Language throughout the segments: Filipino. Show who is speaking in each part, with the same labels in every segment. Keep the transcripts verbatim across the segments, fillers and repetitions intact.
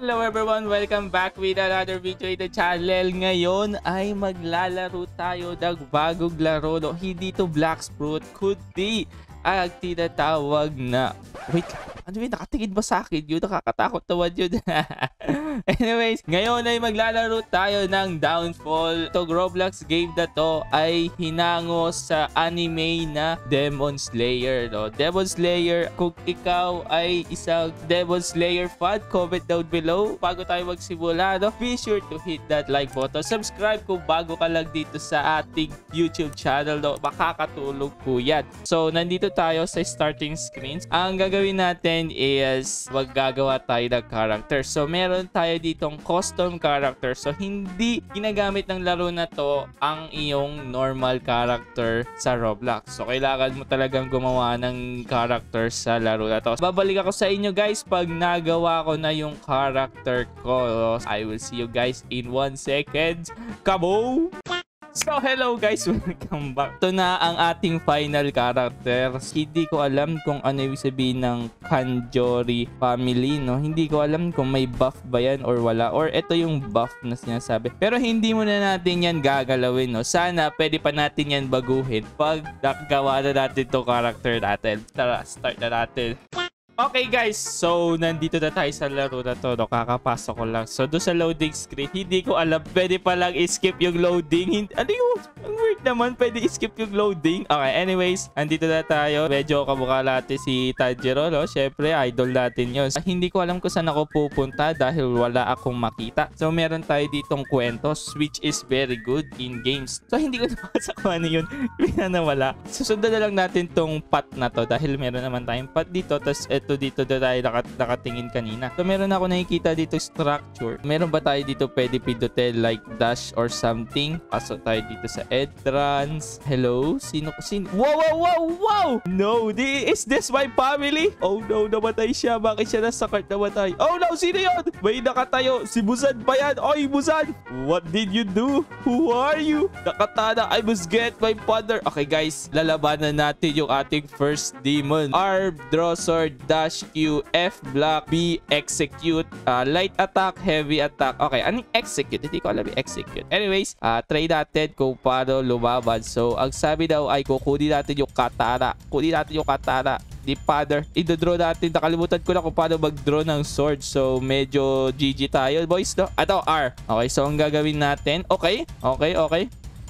Speaker 1: Hello everyone! Welcome back with another video in the channel. Ngayon ay maglalaro tayo ng bagong laro. No? Hindi to Blacksprout, kundi ang tinatawag na... Wait, ano yun? Nakatingin ba sa akin yun? Nakakatakot naman yun. Anyways, ngayon ay maglalaro tayo ng Downfall. Itong Roblox game na to ay hinango sa anime na Demon Slayer. No? Demon Slayer, kung ikaw ay isang Demon Slayer fan, comment down below. Bago tayo magsimula, no? Be sure to hit that like button. Subscribe kung bago ka lang dito sa ating YouTube channel. No? Makakatulong po yan. So, nandito tayo sa starting screens. Ang gagawin natin is maggagawa tayo ng character. So, meron tayo ditong custom character. So, hindi ginagamit ng laro na to ang iyong normal character sa Roblox. So, kailangan mo talagang gumawa ng character sa laro na to. Babalik ako sa inyo guys pag nagawa ko na yung character ko. I will see you guys in one second. Kabo! So, hello guys! Welcome back. Ito na ang ating final character. Hindi ko alam kung ano ibig sabihin ng Kanjori family, no? Hindi ko alam kung may buff ba yan or wala. Or ito yung buff na sinasabi. Pero hindi mo na natin yan gagalawin, no? Sana pwede pa natin yan baguhin pag nakagawa na natin itong character natin. Tara, start na natin. Okay guys, so nandito na tayo sa laro na to, no? Kakapasok ko lang. So doon sa loading screen, hindi ko alam, pwede pa lang i-skip yung loading. Hindi, ano yung, ang weird naman, pwede i-skip yung loading. Okay, anyways, nandito na tayo. Medyo kamukha natin si Tanjiro, no? Syempre, idol natin yun. Uh, hindi ko alam kung saan ako pupunta dahil wala akong makita. So meron tayo ditong kwentos, which is very good in games. So hindi ko napasa kung ano yun. Bina na wala. Susundan na lang natin tong path na to dahil meron naman tayong path dito. Tapos ito dito na tayo nakat nakatingin kanina. So meron ako nakikita dito structure. Meron ba tayo dito pwede pindutin like dash or something? Pasok tayo dito sa entrance. Hello? Sino? Sino? Wow, wow, wow, wow! No, di, is this my family? Oh no, namatay siya. Bakit siya nasa cart namatay? Oh no, sino yun? May nakatayo. Si Busan ba yan? Oy, Busan! What did you do? Who are you? Nakatana, I must get my father. Okay guys, lalabanan natin yung ating first demon. R, draw sword, dash Q, F, block, B, execute, uh, light attack, heavy attack. Okay, anong execute? Hindi ko alam yung execute. Anyways, uh, try natin kung paano lumaban. So, ang sabi daw ay kukunin natin yung katana. Kunin natin yung katana. Di father. I-draw natin. Nakalimutan ko na kung paano mag-draw ng sword. So, medyo G G tayo, boys, no? Ito, R. Okay, so ang gagawin natin. Okay, okay, okay.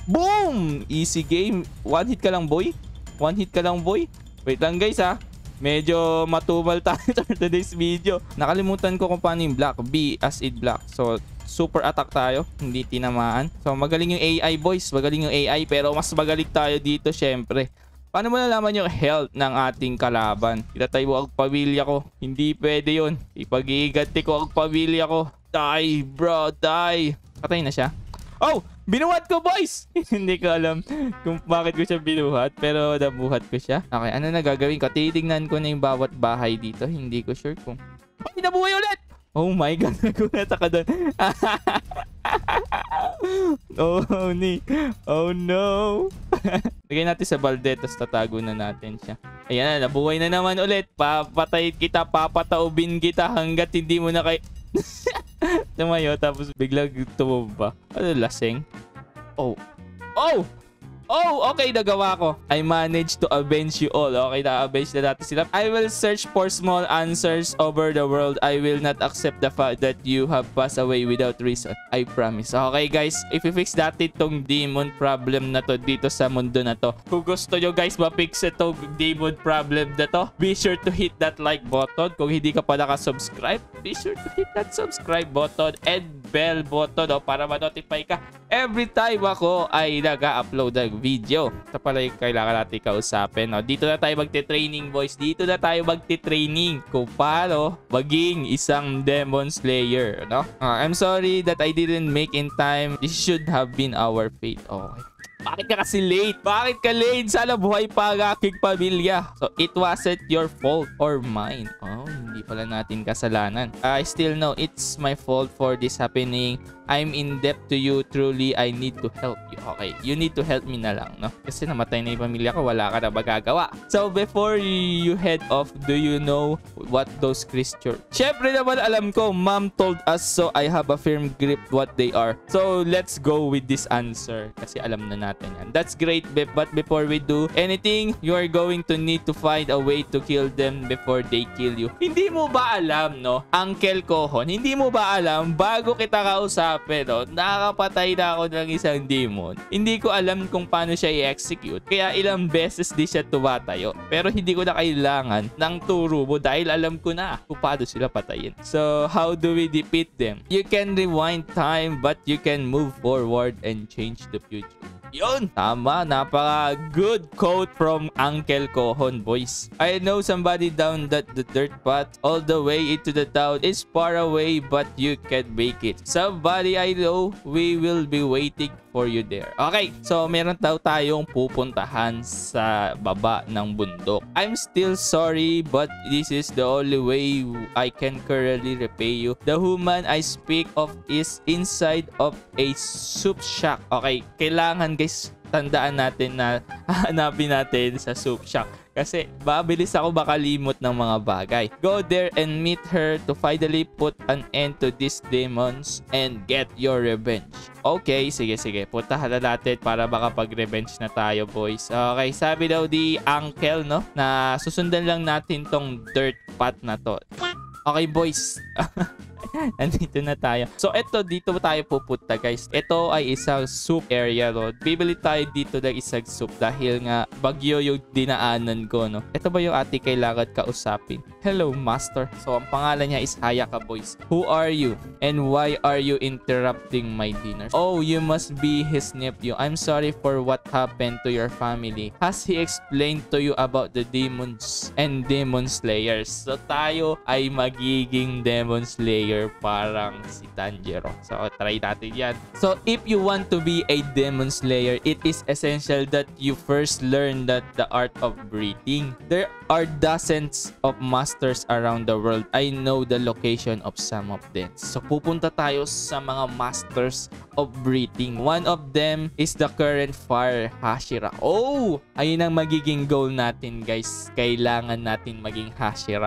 Speaker 1: Boom! Easy game. One hit ka lang, boy. One hit ka lang, boy. Wait lang, guys, ha. Medyo matumal tayo sa today's video. Nakalimutan ko kung paano yung block. B as in block. So, super attack tayo. Hindi tinamaan. So, magaling yung A I, boys. Magaling yung A I. Pero mas magaling tayo dito, syempre. Paano mo nalaman yung health ng ating kalaban? Itatay mo ang pamilya ko. Hindi pwede yun. Ipag-iiganti ko ang pamilya ko. Die, bro. Die. Patay na siya. Oh! Binuhat ko, boys! Hindi ko alam kung bakit ko siya binuhat, pero nabuhat ko siya. Okay, ano na gagawin ko? Titignan ko na yung bawat bahay dito. Hindi ko sure kung... Ay, nabuhay ulit! Oh my God, nagulat ako doon. Oh, ni. Oh no. Lagay natin sa balde, tapos tatago na natin siya. Ayan na, nabuhay na naman ulit. Papatayin kita, papataubin kita hanggat hindi mo na kay... Tumayo, tapos biglang tumumba. Ano, lasing? Oh. Oh! Oh, okay, nagawa ko. I managed to avenge you all. Okay, na-avenge na natin sila. I will search for small answers over the world. I will not accept the fact that you have passed away without reason. I promise. Okay, guys, if i-fix natin tong demon problem na to dito sa mundo na to. Kung gusto nyo, guys, ma-fix itong demon problem na to, be sure to hit that like button. Kung hindi ka pa nakasubscribe, be sure to hit that subscribe button and bell button, no, para ma-notify ka every time ako ay nag-upload ng video. Ito pala yung kailangan natin kausapin, no? Dito na tayo magte-training, boys. Dito na tayo magte-training kung paano maging isang Demon Slayer, no? Uh, I'm sorry that I didn't make in time. This should have been our fate. Okay. Bakit ka kasi late? Bakit ka late? Sana buhay pa ang aking pamilya. So, it wasn't your fault or mine. Oh, hindi pala natin kasalanan. I still know it's my fault for this happening. I'm in debt to you. Truly, I need to help you. Okay, you need to help me na lang, no? Kasi namatay na yung pamilya ko, wala ka na magagawa. So, before you head off, do you know what those creatures? Syempre naman alam ko, mom told us, so I have a firm grip what they are. So, let's go with this answer. Kasi alam na natin yan. That's great, Bep. But before we do anything, you are going to need to find a way to kill them before they kill you. Hindi mo ba alam, no? Uncle Kohon, hindi mo ba alam, bago kita kausapin, no? Nakakapatay na ako ng isang demon. Hindi ko alam kung paano siya i-execute. Kaya ilang beses di siya tumatayo. Pero hindi ko na kailangan ng turo mo dahil alam ko na kung paano sila patayin. So, how do we defeat them? You can rewind time, but you can move forward and change the future. Yun! Tama, napaka good quote from Uncle Kohon, boys. I know somebody down that the dirt path all the way into the town is far away, but you can make it. Somebody I know, we will be waiting for you there. Okay, so meron daw tayong pupuntahan sa baba ng bundok. I'm still sorry, but this is the only way I can currently repay you. The human I speak of is inside of a soup shack. Okay, kailangan guys, tandaan natin na hanapin natin sa soup shack. Kasi mabilis ako makalimot ng mga bagay. Go there and meet her to finally put an end to these demons and get your revenge. Okay, sige sige. Puntahan na natin para makapag-revenge na tayo, boys. Okay, sabi daw di uncle, no? Na susundan lang natin tong dirt path na to. Okay, boys. Nandito na tayo. So, ito, dito tayo pupunta, guys. Ito ay isang soup area, no? Bibili tayo dito ng isang soup dahil nga bagyo yung dinaanan ko, no? Ito ba yung ate kailangan kausapin? Hello, master. So, ang pangalan niya is Hayaka, boys. Who are you? And why are you interrupting my dinner? Oh, you must be his nephew. I'm sorry for what happened to your family. Has he explained to you about the demons and demon slayers? So, tayo ay magiging demon slayer parang si Tanjiro. So, try natin yan. So, if you want to be a demon slayer, it is essential that you first learn that the art of breathing. There are dozens of masters around the world. I know the location of some of them. So, pupunta tayo sa mga masters of breathing. One of them is the current fire Hashira. Oh! Ayun ang magiging goal natin, guys. Kailangan natin maging Hashira.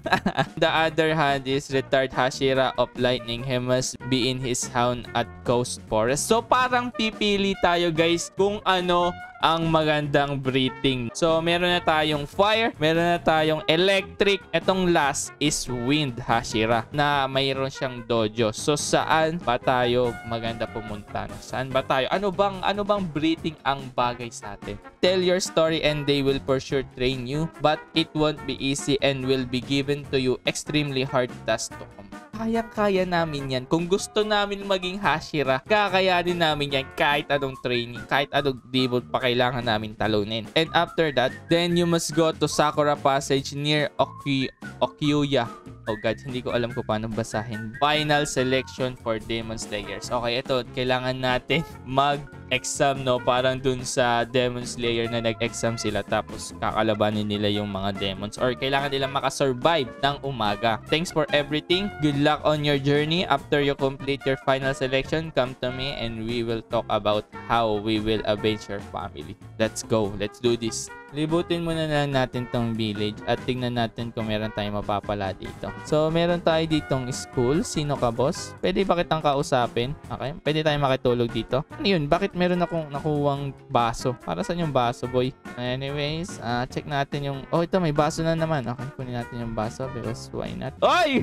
Speaker 1: The other hand is retired Hashira of lightning. He must be in his hound at Coast Forest. So parang pipili tayo, guys, kung ano ang magandang breathing. So, meron na tayong fire, meron na tayong electric. Etong last is wind Hashira na mayroon siyang dojo. So, saan ba tayo maganda pumunta? Saan ba tayo? Ano bang, ano bang breathing ang bagay sa atin? Tell your story and they will for sure train you, but it won't be easy and will be given to you extremely hard task to complete. Kaya-kaya namin yan. Kung gusto namin maging Hashira, kakayanin namin yan kahit anong training, kahit anong demon pa kailangan namin talunin. And after that, then you must go to Sakura Passage near Oky Okyuya. Oh God, hindi ko alam kung paano basahin. Final selection for Demon Slayers. Okay, ito, kailangan natin mag-exam, no? Parang dun sa Demon Slayer na nag-exam sila tapos kakalabanin nila yung mga demons. Or kailangan nila makasurvive ng umaga. Thanks for everything. Good luck on your journey. After you complete your final selection, come to me and we will talk about how we will avenge your family. Let's go. Let's do this. Libutin muna lang natin tong village at tingnan natin kung meron tayong mapapala dito. So, meron tayo ditong school. Sino ka, boss? Pwede ba kitang kausapin? Okay. Pwede tayong makitulog dito. Ano yun? Bakit meron akong nakuwang baso? Para saan yung baso, boy? Anyways, uh, check natin yung... Oh, ito, may baso na naman. Okay, kunin natin yung baso because why not? Oy!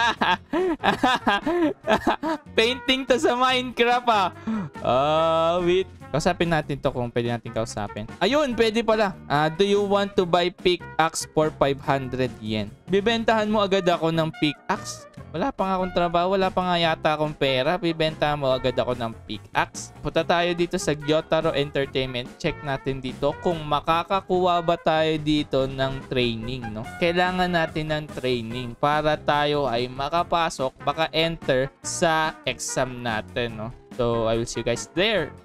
Speaker 1: Painting to sa Minecraft, ah! Ah, uh, wait. Kausapin natin to kung pwede natin kausapin. Ayun, pwede pala. Uh, do you want to buy pickaxe for five hundred yen? Bibentahan mo agad ako ng pickaxe? Wala pa nga akong trabaho, wala pa nga yata akong pera. Bibentahan mo agad ako ng pickaxe. Punta tayo dito sa Gyotaro Entertainment. Check natin dito kung makakakuha ba tayo dito ng training, no? Kailangan natin ng training para tayo ay makapasok, baka enter sa exam natin, no? So, I will see you guys there.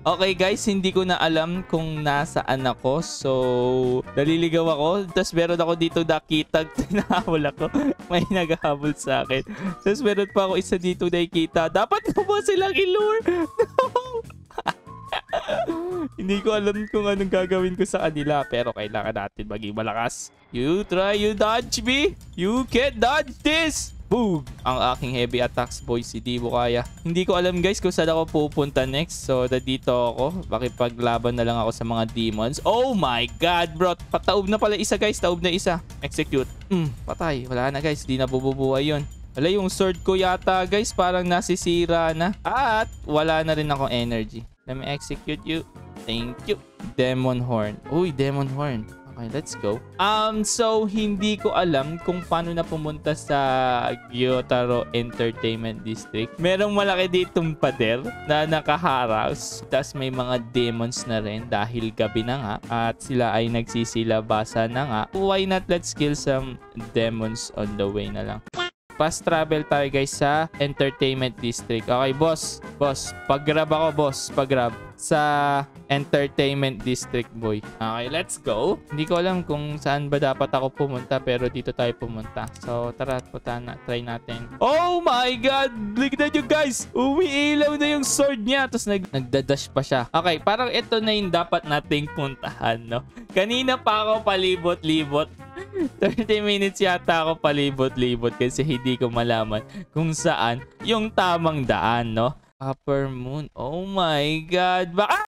Speaker 1: Okay guys, hindi ko na alam kung nasaan ako. So, naliligaw ako. Tapos meron ako dito nakita. Tinahabol ako. May naghahabol sa akin. Tapos meron pa ako isa dito nakikita. Dapat ko ba silang ilure? No! Hindi ko alam kung anong gagawin ko sa kanila. Pero kailangan natin maging malakas. You try, you dodge me. You can't dodge this. Boom! Ang aking heavy attacks, boys. Hindi mo kaya. Hindi ko alam, guys, kung saan ako pupunta next. So, dito ako. Makipaglaban na lang ako sa mga demons. Oh my God, bro. Pataob na pala isa, guys. Taob na isa. Execute. Hmm, patay. Wala na, guys. Di na bububuhay yun. Wala, yung sword ko yata, guys. Parang nasisira na. At wala na rin akong energy. Let me execute you. Thank you. Demon Horn. Uy, Demon Horn. Okay, let's go. Um, so, hindi ko alam kung paano na pumunta sa Gyotaro Entertainment District. Merong malaki ditong pader na nakaharas. Tapos may mga demons na rin dahil gabi na nga. At sila ay nagsisilabasa na nga. Why not let's kill some demons on the way na lang. Fast travel tayo guys sa Entertainment District. Okay, boss. Boss, pag-grab ako, boss. Pag-grab sa Entertainment District, boy. Okay, let's go. Hindi ko alam kung saan ba dapat ako pumunta, pero dito tayo pumunta. So, tara, punta na. Try natin. Oh my God! Look na nyo, guys! Umiilaw na yung sword niya. Tapos nag nagdadash pa siya. Okay, parang ito na yung dapat nating puntahan, no? Kanina pa ako palibot-libot. thirty minutes yata ako palibot-libot kasi hindi ko malaman kung saan yung tamang daan, no? Upper Moon. Oh my God. Baka...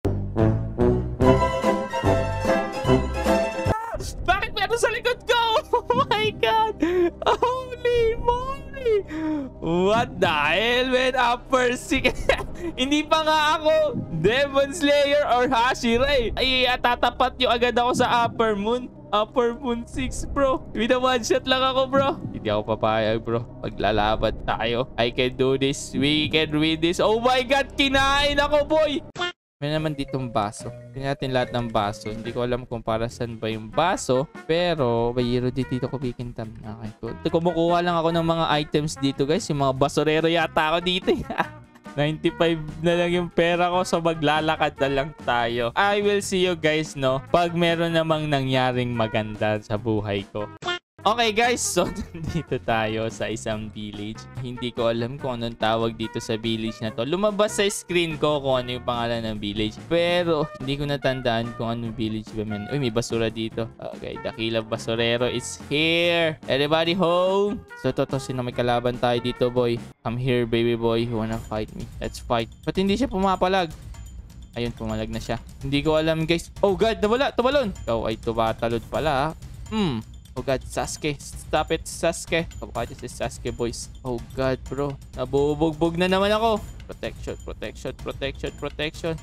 Speaker 1: Bakit meron sa likod ko? Oh my God. Holy moly. What the hell, man? Upper Six. Hindi pa nga ako Demon Slayer or Hashira eh. Ay, tatapat yung agad ako sa Upper Moon. Upper Moon six, bro. With a one shot lang ako, bro. Hindi ako papayag, bro. Maglalaban tayo. I can do this. We can win this. Oh my God, kinain ako, boy. May naman ditong baso. Tingnan natin lahat ng baso. Hindi ko alam kung para saan ba yung baso. Pero, bayero dito dito ko bikintam. Okay, cool. Kumukuha lang ako ng mga items dito, guys. Yung mga basurero yata ako dito. ninety-five na lang yung pera ko, so maglalakad na lang tayo. I will see you guys, no, pag meron namang nangyaring maganda sa buhay ko. Okay guys, so dito tayo sa isang village. Hindi ko alam kung anong tawag dito sa village na to. Lumabas sa screen ko kung ano yung pangalan ng village. Pero hindi ko natandaan kung anong village ba man. Uy, may basura dito. Okay, Dakila Basurero is here. Everybody home. So to, to sino may kalaban tayo dito, boy. I'm here, baby boy. You wanna fight me? Let's fight. Ba't hindi siya pumapalag? Ayun, pumalag na siya. Hindi ko alam, guys. Oh God, nawala. Tumalon. Ikaw ay tumatalon pala. Hmm. Oh God, Sasuke. Stop it, Sasuke. Kabukadyo si Sasuke, boys. Oh God, bro. Nabubugbog na naman ako. Protection, protection, protection, protection.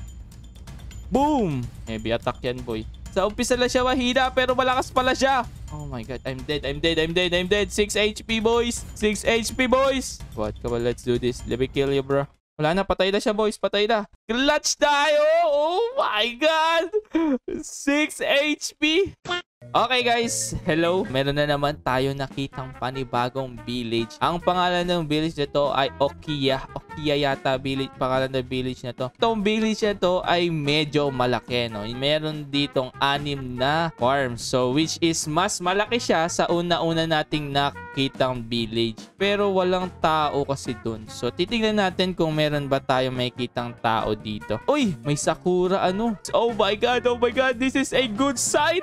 Speaker 1: Boom! Heavy attack yan, boy. Sa umpisa lang siya mahina, pero malakas pala siya. Oh my God, I'm dead, I'm dead, I'm dead, I'm dead. six H P, boys. six H P, boys. What? Come on, let's do this. Let me kill you, bro. Wala na, patay na siya, boys. Patay na. Clutch tayo! Oh my God! six H P! Okay guys, hello. Meron na naman tayo nakitang panibagong village. Ang pangalan ng village na to ay Okiya. Okiya yata village, pangalan ng village na to. Itong village na to ay medyo malaki, no? Meron ditong anim na farms. So which is mas malaki siya sa una-una nating nakitang village. Pero walang tao kasi dun. So titingnan natin kung meron ba tayo makikitang tao dito. Uy, may sakura ano. Oh my God, oh my God, this is a good sign.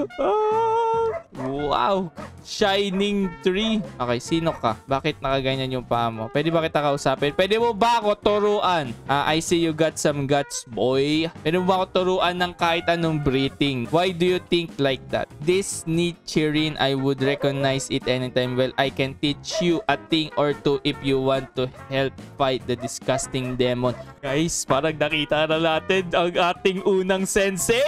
Speaker 1: Wow! Shining tree. Okay, sino ka? Bakit nakaganyan yung paa mo? Pwede ba kita kausapin? Pwede mo ba ako turuan? Uh, I see you got some guts, boy. Pwede mo ba ako turuan ng kahit anong breathing? Why do you think like that? This Nichirin, I would recognize it anytime. Well, I can teach you a thing or two if you want to help fight the disgusting demon. Guys, parang nakita na natin ang ating unang sensei.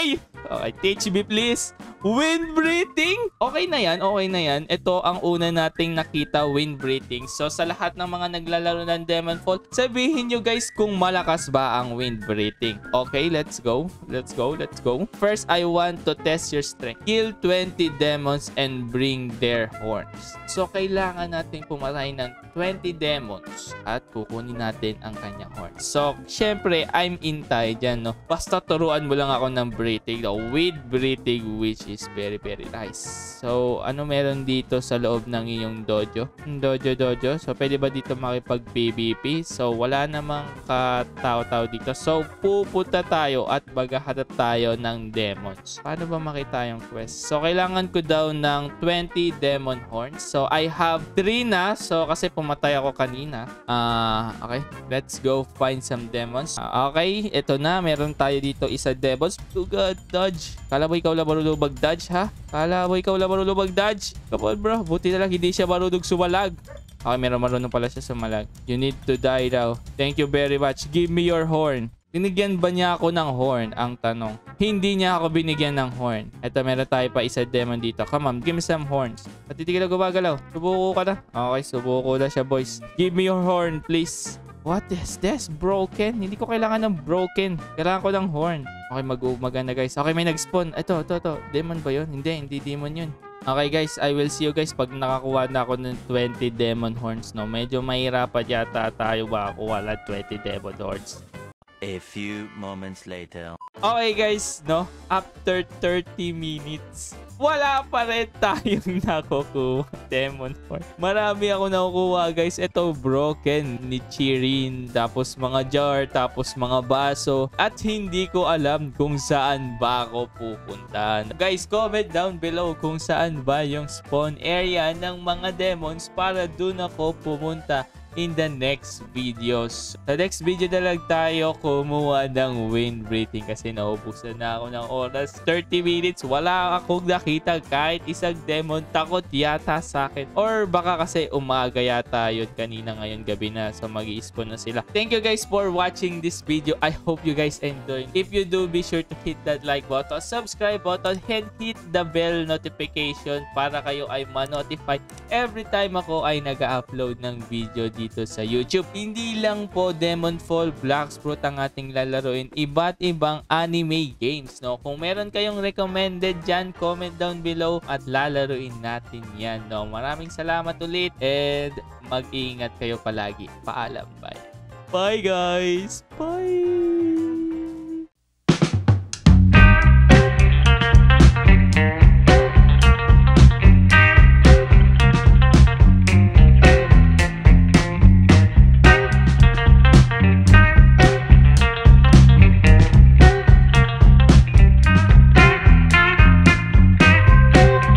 Speaker 1: Okay, teach me please. Wind breathing? Okay na yan, okay na yan. Ito ang una nating nakita, wind breathing. So sa lahat ng mga naglalaro ng Demonfall, sabihin nyo guys kung malakas ba ang wind breathing. Okay, let's go. Let's go, let's go. First, I want to test your strength. Kill twenty demons and bring their horns. So kailangan natin pumatay ng twenty demons at kukunin natin ang kanyang horns. So syempre, I'm in tayo dyan, no? Basta turuan mo lang ako ng breathing, no? With breathing, which is very very nice. So ano meron dito sa loob ng iyong dojo? Dojo dojo. So pwede ba dito makipag P V P? So wala namang katao-tao dito. So pupunta tayo at maghahanap tayo ng demons. Paano ba makita yung quest? So kailangan ko daw ng twenty demon horns. So I have three na. So kasi pumatay ako kanina. Ah, uh, okay. Let's go find some demons. Uh, okay, ito na. Meron tayo dito isa demons. Oh God, dodge. Kala mo ikaw lang marunong mag-dodge, ha? Kala mo ikaw lang marunong mag-dodge? Come on, bro. Buti na lang hindi siya marunong sumalag. Okay, meron marunong pala siya sumalag. You need to die daw. Thank you very much. Give me your horn. Binigyan ba niya ako ng horn? Ang tanong. Hindi niya ako binigyan ng horn. Ito, meron tayo pa isa demon dito. Come on, give me some horns. Pati di ka na gumagalaw. Subuko ka na. Okay, subuko na siya, boys. Give me your horn, please. What is this? Broken? Hindi ko kailangan ng broken. Kailangan ko ng horn. Okay, mag-umagana guys. Okay, may nag-spawn. Ito, ito, ito. Demon ba yun? Hindi, hindi demon yun. Okay guys, I will see you guys pag nakakuha na ako ng twenty demon horns, no? Medyo mahirapan yata tayo makakuha ng twenty demon horns.
Speaker 2: A few moments later.
Speaker 1: Okay guys, no? After thirty minutes, wala pa rin tayong nakukuha demon horn. Marami ako nakukuha guys. Ito broken ni Chirin, tapos mga jar, tapos mga baso, at hindi ko alam kung saan ba ako pupunta. Guys, comment down below kung saan ba yung spawn area ng mga demons para dun ako pumunta in the next videos. Sa next video na lang tayo kumuha ng wind breathing kasi naubusan na ako ng oras. thirty minutes, wala akong nakita kahit isang demon. Takot yata sa akin. Or baka kasi umaga yata yun kanina, ngayon gabi na. So mag-i-spawn na sila. Thank you guys for watching this video. I hope you guys enjoyed. If you do, be sure to hit that like button, subscribe button, and hit the bell notification para kayo ay ma-notify every time ako ay nag-upload ng video dito sa YouTube. Hindi lang po Demonfall, Blacksprout ang ating lalaroin. Iba't ibang anime games, no? Kung meron kayong recommended dyan, comment down below at lalaroin natin yan, no? Maraming salamat ulit and mag-iingat kayo palagi. Paalam. Bye. Bye guys. Bye.